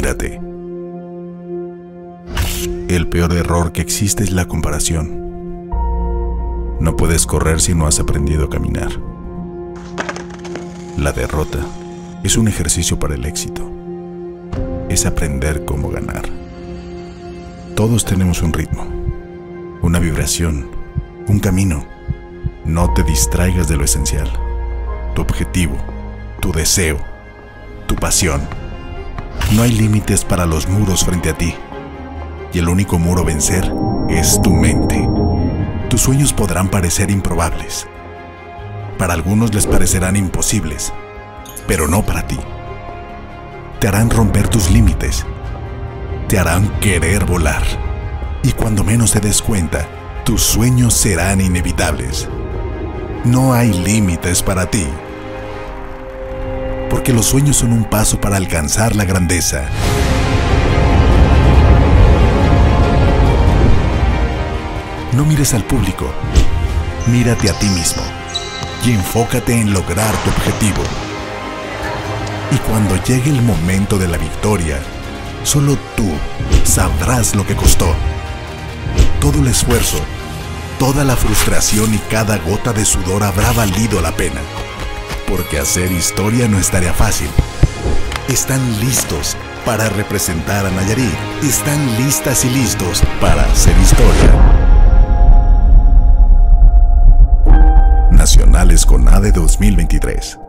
Mírate. El peor error que existe es la comparación. No puedes correr si no has aprendido a caminar. La derrota es un ejercicio para el éxito. Es aprender cómo ganar. Todos tenemos un ritmo, una vibración, un camino. No te distraigas de lo esencial. Tu objetivo, tu deseo, tu pasión. No hay límites para los muros frente a ti. Y el único muro a vencer es tu mente. Tus sueños podrán parecer improbables. Para algunos les parecerán imposibles, pero no para ti. Te harán romper tus límites. Te harán querer volar. Y cuando menos te des cuenta, tus sueños serán inevitables. No hay límites para ti. Porque los sueños son un paso para alcanzar la grandeza. No mires al público, mírate a ti mismo y enfócate en lograr tu objetivo. Y cuando llegue el momento de la victoria, solo tú sabrás lo que costó. Todo el esfuerzo, toda la frustración y cada gota de sudor habrá valido la pena. Porque hacer historia no es tarea fácil. ¿Están listos para representar a Nayarit? ¿Están listas y listos para hacer historia? Nacionales CONADE 2023.